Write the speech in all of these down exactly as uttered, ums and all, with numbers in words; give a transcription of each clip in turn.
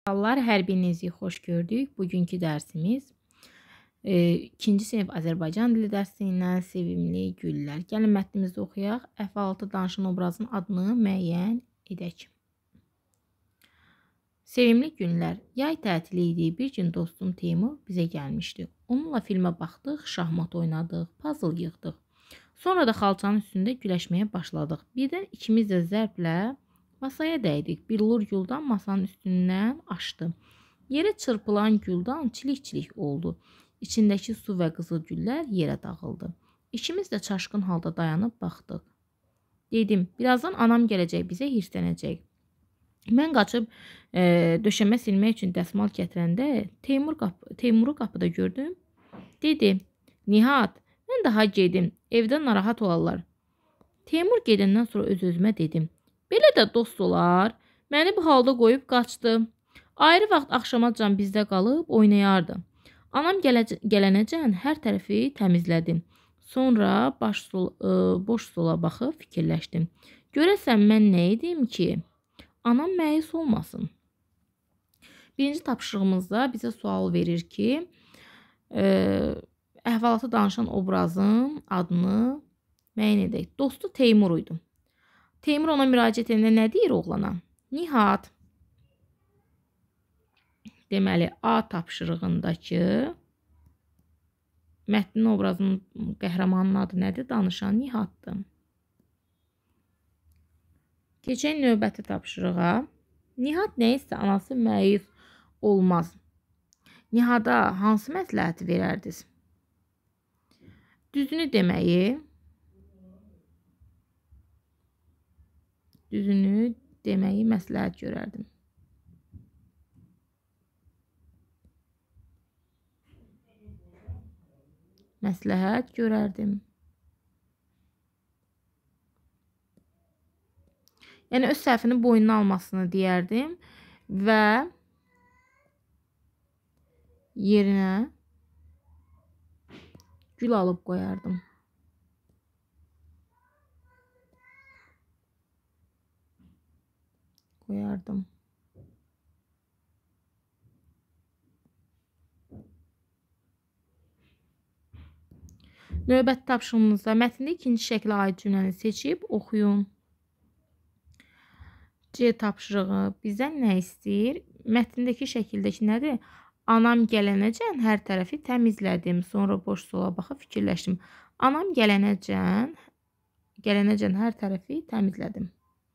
Allah, hər birinizi xoş gördük. Bugünkü dərsimiz e, ikinci sinif Azərbaycan dili dərsindən sevimli güllər. Gəlin mətnimizi oxuyaq. Əhvalatı danışan obrazın adını müəyyən edək. Sevimli günlər. Yay tətili idi. Bir gün dostum Teymur bizə gəlmişdi. Onunla filmə baxdıq, şahmat oynadıq, puzzle yığdıq. Sonra da xalçanın üstündə güləşməyə başladıq. Birdən ikimiz də zərblə masaya dəydik. Billur güldan masanın üstündən aşdı. Yerə çırpılan güldan çilik-çilik oldu. İçindəki su və qızıl güllər yerə dağıldı. İkimiz də çaşqın halda dayanıb baxdıq. Dedim, birazdan anam gələcək, bizə hirslənəcək. Mən qaçıb e, döşəmə silmək üçün dəsmal gətirəndə Teymur qapı, Teymuru qapıda gördüm. Dedi, Nihat, mən daha gedim, evdə narahat olarlar. Teymur gedəndən sonra öz-özümə dedim, belə də dost olar, məni bu halda qoyub qaçdı. Ayrı vaxt axşamacan bizdə qalıb oynayardı. Anam gələnəcən hər tərəfi təmizlədim. Sonra baş sol, ə, boş sola baxıb fikirləşdim. Görəsən mən nə edim ki, anam məyus olmasın. Birinci tapşırığımızda bizə sual verir ki, ə, əhvalatı danışan obrazın adını müəyyən edək. Dostu Teymur idi. Teymur ona müraciət edəndə nə deyir oğlana? Nihat. Deməli, A tapşırığındakı mətnin obrazının qəhrəmanının adı nədir? Danışan Nihatdır. Keçən növbəti tapşırığa. Nihat nə isə anası məyus olmaz. Nihada hansı məsləhəti verərdiniz? Düzünü deməyi, düzünü deməyi məsləhət görərdim. Məsləhət görərdim. Yəni öz səhvini boynuna almasını deyərdim və yerinə gül alıb qoyardım. Qoyardım. Növbəti tapşırığımızda mətndə ikinci şəklə aid cümləni seçib oxuyun. C tapşırığı bizdən nə istəyir? Mətndəki şəkildəki nədir? Anam gələnəcən hər tərəfi təmizlədim. Sonra boş sola baxıb fikirləşdim. Anam gələnəcən, gələnəcən hər tərəfi təmizlədim.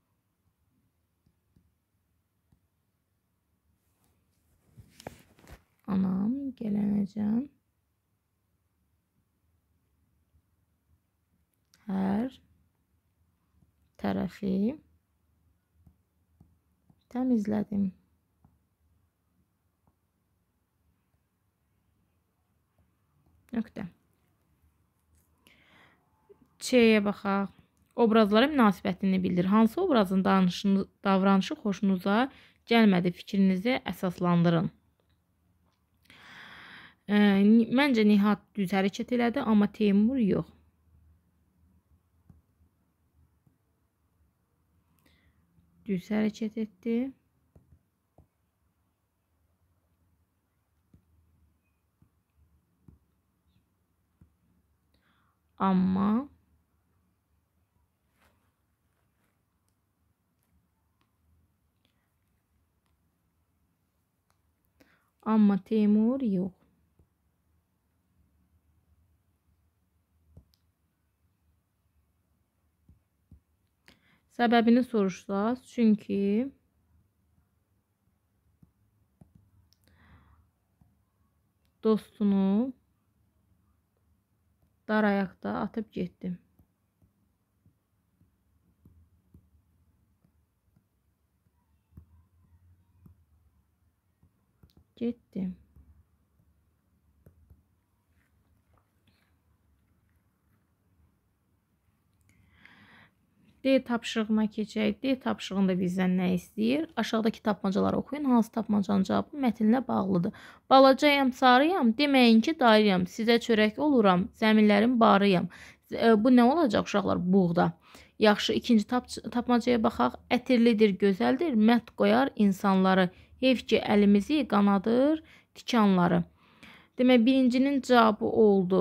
Anam gələnəcən hər tərəfi təmizlədim. Nöqtə. C'yə baxaq. Obrazlara münasibətini bildir. Hansı obrazın davranışı xoşunuza gəlmədi? Fikrinizi əsaslandırın. E, məncə Nihat düz hərəkət elədi, amma Teymur yox. Düz hərəkət etdi. Amma amma Teymur yox. Səbəbini soruşsaz, çünki dostunu dar ayaqda atıb getdi. Getdi. D tapşırığına keçək. D tapşırığında bizdən nə istəyir? Aşağıdakı tapmacaları oxuyun. Hansı tapmacanın cavabı mətnlə bağlıdır? Balacayam, sarıyam, deməyin ki, darıyam. Sizə çörək oluram, zəminlərin barıyam. Bu nə olacaq uşaqlar? Buğda. Yaxşı, ikinci tap tapmacaya baxaq. Ətirlidir, gözəldir, mət qoyar insanları. Heyf ki əlimizi qanadır tikanları. Demək, birincinin cavabı oldu.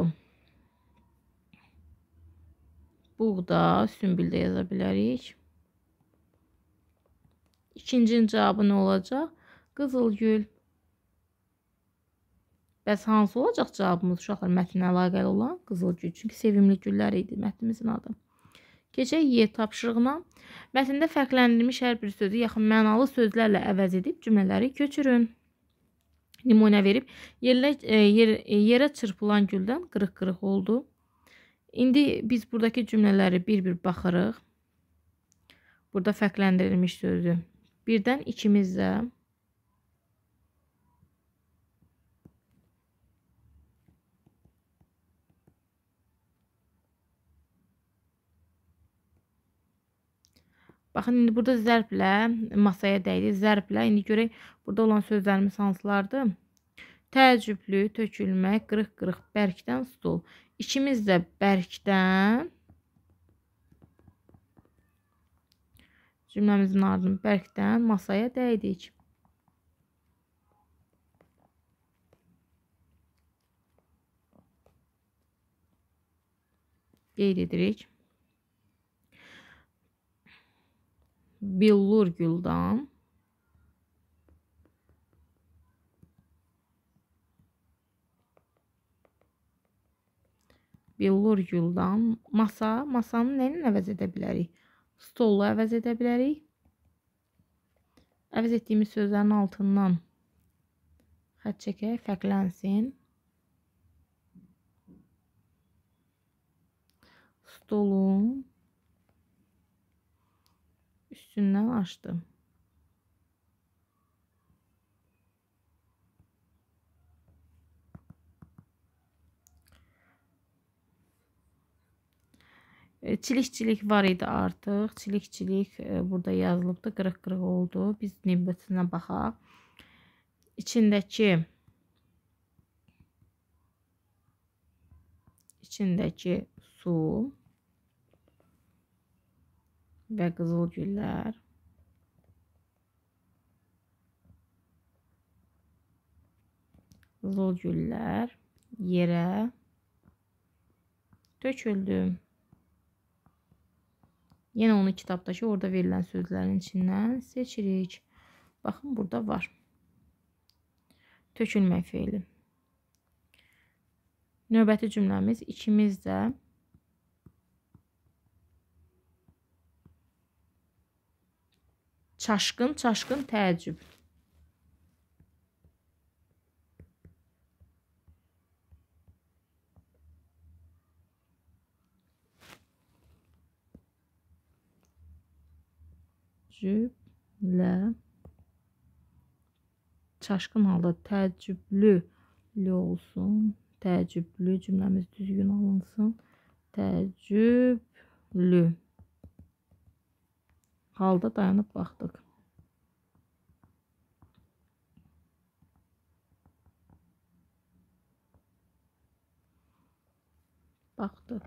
Buğda, sümbüldə yaza bilərik. İkincinin cavabı nə olacaq? Qızılgül. Bəs hansı olacaq cavabımız uşaqlar? Mətnlə əlaqəli olan qızılgül. Çünki sevimli güllər idi mətnimizin adı. Keçək Y tapşırığına. Mətndə fərqləndirilmiş hər bir sözü yaxın mənalı sözlərlə əvəz edib cümlələri köçürün. Nümunə verib yerlə, yer, yerə çırpılan güldən qırıq-qırıq oldu. İndi biz buradakı cümlələri bir-bir baxırıq. Burada fərqləndirilmiş sözü. Birdən ikimiz də baxın, indi burada zərblə masaya dəydi. Zərblə, indi görək burada olan sözlərimiz hansılardır? Təəccüblü, tökülmək, qırıq-qırıq, bərkdən, stol. İkimiz də bərkdən cümləmizin ardını bərkdən masaya dəydik. Qeyd edirik. Billur güldan Billur güldan masa, masanı nə ilə əvəz edə bilərik? Stolla əvəz edə bilərik. Əvəz etdiyimiz sözlərin altından xətt çəkək, fərqlənsin. Stolun üstündən açdım. Çilik-çilik var idi artıq. Çilik-çilik burada yazılıbdı. Qırıq-qırıq oldu. Biz növbətinə baxaq. İçindəki içindəki su və qızıl güllər qızıl güllər yerə töküldü. Yenə onu kitabdakı orada verilən sözlərin içindən seçirik. Baxın, burada var. Tökülmək feili. Növbəti cümləmiz ikimiz də çaşqın, çaşqın təəccüb. Cümlə çaşqın halda təəccüblü olsun. Təəccüblü cümləmiz düzgün alınsın. Təəccüblü halda dayanıb baxdıq. Baxdıq.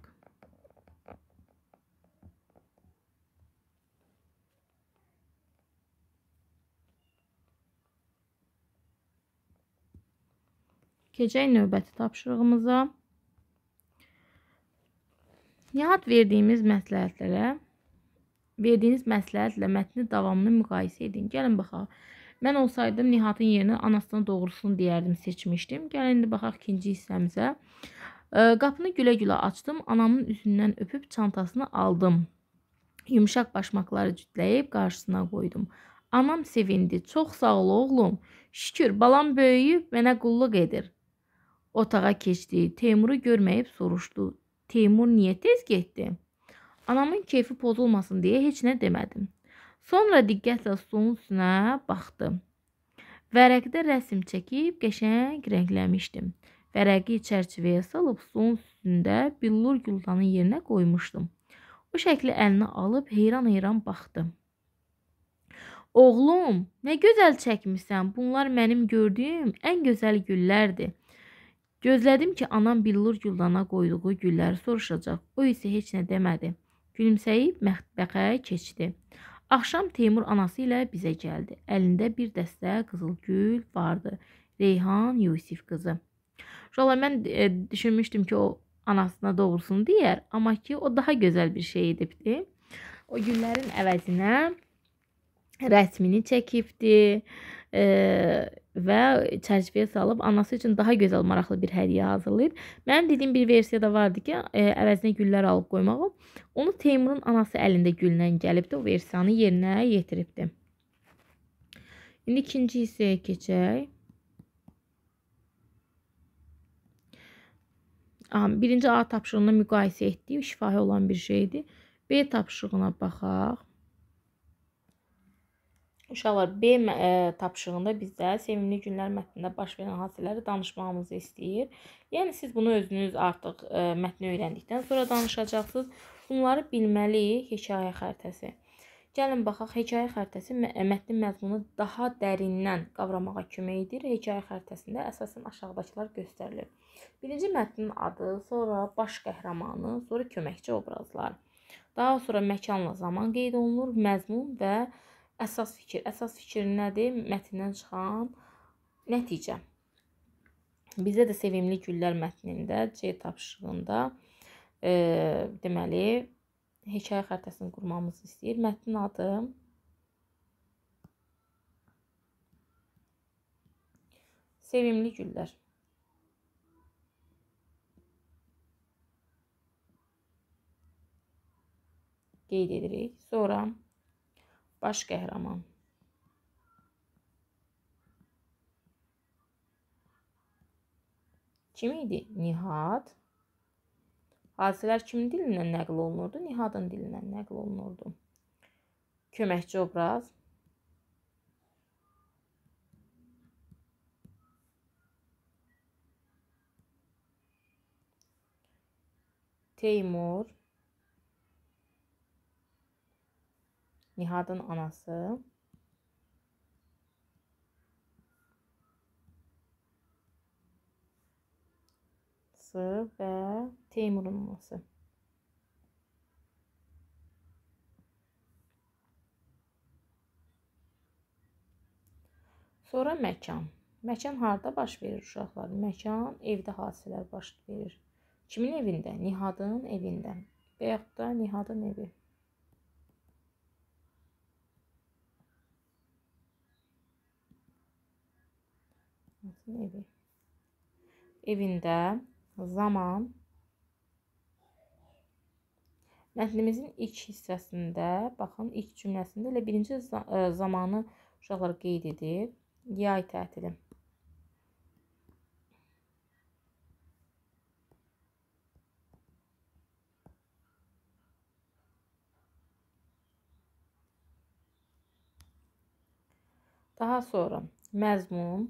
Keçək növbəti tapşırığımıza. Nihat verdiyimiz məsləhətlərə verdiyiniz məsləhətlə mətni davamını müqayisə edin. Gəlin baxaq. Mən olsaydım Nihatın yerinə anasına doğrusun deyərdim, seçmişdim. Gəlin indi baxaq ikinci hissəmizə. Qapını gülə-gülə açdım. Anamın üzündən öpüb çantasını aldım. Yumuşaq başmaqları cütləyib qarşısına qoydum. Anam sevindi. Çox sağ ol oğlum. Şükür, balam böyüyüb mənə qulluq edir. Otağa keçdi. Teymuru görməyib soruşdu. Teymur niyə tez getdi? Anamın keyfi pozulmasın deyə heç nə demədim. Sonra diqqətlə stolun üstünə baxdım. Vərəqdə rəsm çəkib qəşəng rəngləmişdim. Vərəqi çərçivəyə salıb stolun üstündə billur güldanın yerinə qoymuşdum. O şəkli əlinə alıb heyran-heyran baxdım. Oğlum, nə gözəl çəkmişsən. Bunlar mənim gördüyüm ən gözəl güllərdir. Gözlədim ki, anam billur güldana qoyduğu gülləri soruşacaq. O isə heç nə demədi. Gülümsəyib mətbəxə keçdi. Axşam Teymur anası ilə bizə gəldi. Əlində bir dəstə qızıl gül vardı. Reyhan Yusif qızı. Uşaqlar, mən e, düşünmüşdüm ki, o anasına doğrusun deyər, amma ki, o daha gözəl bir şey edibdi. O güllərin əvəzinə rəsmini çəkibdi e, və çərçivəyə salıb anası üçün daha gözəl, maraqlı bir hədiyyə hazırlayıb. Mənim dediyim bir versiya da vardı ki, e, əvəzinə güllər alıb qoymağı. Onu Teymurun anası əlində güllä gəlibdi, o versiyanı yerinə yetiribdi. İndi ikinci hissəyə keçək. Birinci A tapşırığında müqayisə etdiyi şifahi olan bir şeydir. B tapşırığına baxaq. Uşaqlar, B e, tapşırığında bizdə sevimli günlər mətnində baş verən hadisələri danışmağımızı istəyir. Yəni, siz bunu özünüz artıq e, mətni öyrəndikdən sonra danışacaqsınız. Bunları bilməliyik. Hekayə xəritəsi. Gəlin, baxaq, hekayə xəritəsi mətnin məzmunu daha dərindən qavramağa kömək edir. Hekayə xəritəsində əsasən aşağıdakılar göstərilir. Birinci mətnin adı, sonra baş qəhrəmanı, sonra köməkçi obrazlar. Daha sonra məkanla zaman qeyd olunur, məzmun və əsas fikir. Əsas fikir nədir? Mətndən çıxan nəticə. Bizdə də sevimli güllər mətnində, C tapşırığında e, deməli, hekayə xəritəsini qurmamızı istəyir. Mətnin adı sevimli güllər. Qeyd edirik. Sonra baş qəhrəman. Kim idi? Nihat. Hadisələr kimin dilindən nəql olunurdu? Nihadın dilindən nəql olunurdu. Köməkçi obraz. Teymur. Nihadın anası. Və Teymurun anası. Sonra məkan. Məkan harada baş verir uşaqlar? Məkan evdə hadisələr baş verir. Kimin evində? Nihadın evində. Və yaxud da Nihadın evi. Evi. Evində zaman. Mətnimizin ilk hissəsində, baxın, ilk cümləsində elə birinci zamanı uşaqlar qeyd edir. Yay tətili. Daha sonra məzmun.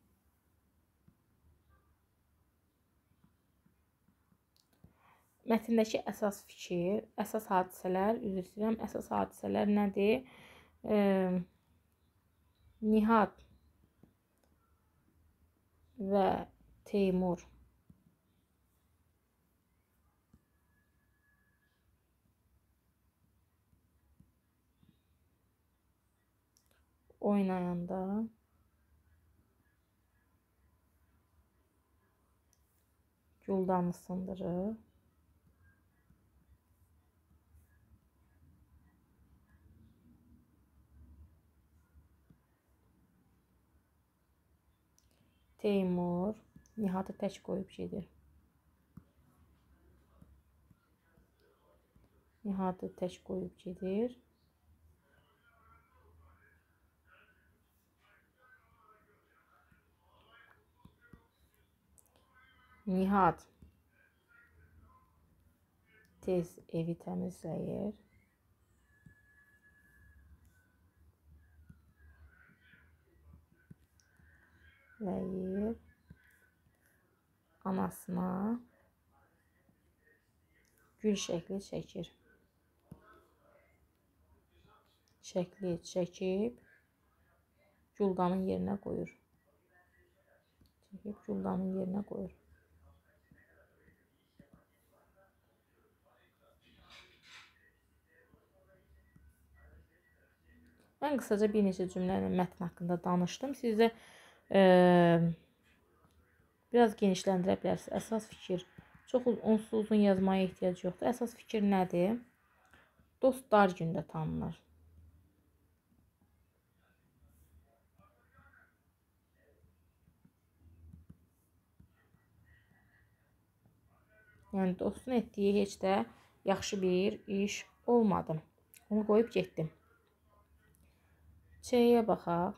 Mətndəki əsas fikir, əsas hadisələr, üzr istəyirəm, əsas hadisələr nədir? E, Nihad və Teymur oynayanda Güldanı sındırır. Teymur Nihadı tək qoyub gedir. Nihadı tək qoyub gedir. Nihad tez evi təmizləyir. Ləyir. Anasına gül şəkli çəkir. Şəkli çəkib Güldanın yerinə qoyur. Çəkib Güldanın yerinə qoyur. Mən qısaca bir neçə cümlə ilə mətn haqqında danışdım. Siz də e, biraz genişləndirə bilərsiniz. Əsas fikir, çox onsuz uzun yazmaya ehtiyac yoxdur. Əsas fikir nədir? Dost dar gündə tanınır. Yəni dostun etdiyi heç də yaxşı bir iş olmadı. Onu qoyub getdim. Ç'yə baxaq.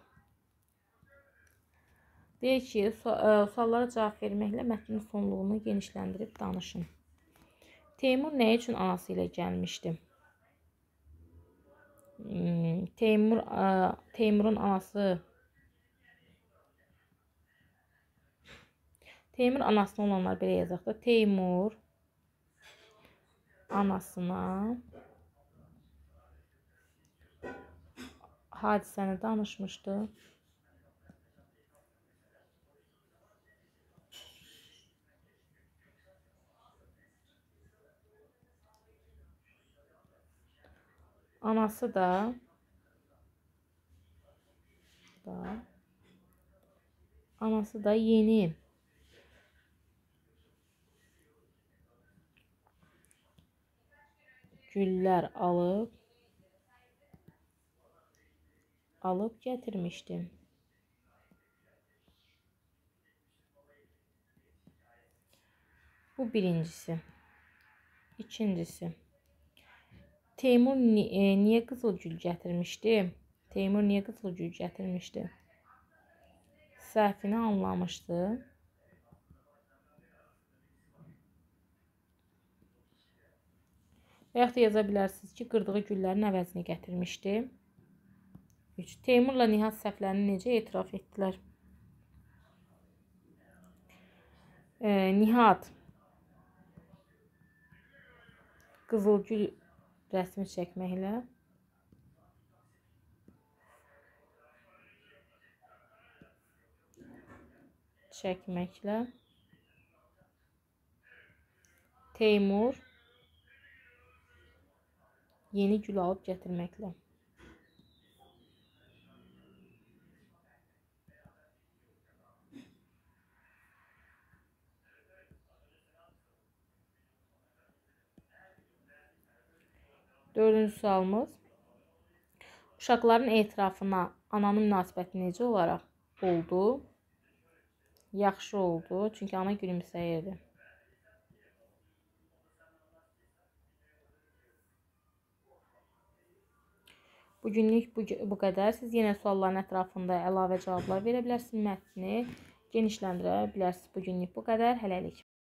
Deyək ki, suallara cavab verməklə mətnin sonluğunu genişləndirib danışın. Teymur nə üçün anası ilə gəlmişdi? Teymur, Teymurun anası Teymur anasına olanlar belə yazaq da. Teymur anasına hadisəni danışmışdı. Anası da, da anası da yeni güller alıp alıp getirmiştim. Bu birincisi. İkincisi. Teymur ni e, niye kızılgül getirmişti? Teymur niye kızılgül getirmişti? Səhvini anlamışdı. Və yaxud da yaza bilərsiniz ki, qırdığı güllərin əvəzini gətirmişdi. üç. Teymurla Nihat səhvlərini necə etiraf etdilər? E, Nihat qızılgül rəsmi çəkməklə çəkməklə Teymur yeni gül alıp getirməklə. Dördüncü sualımız. Uşaqların etirafına ananın münasibəti necə olaraq oldu? Yaxşı oldu. Çünki ana gülümsəyirdi. Bugünlük bu, bu qədər. Siz yenə sualların ətrafında əlavə cavablar verə bilərsiniz. Mətni genişləndirə bilərsiniz. Bugünlük bu qədər. Hələlik.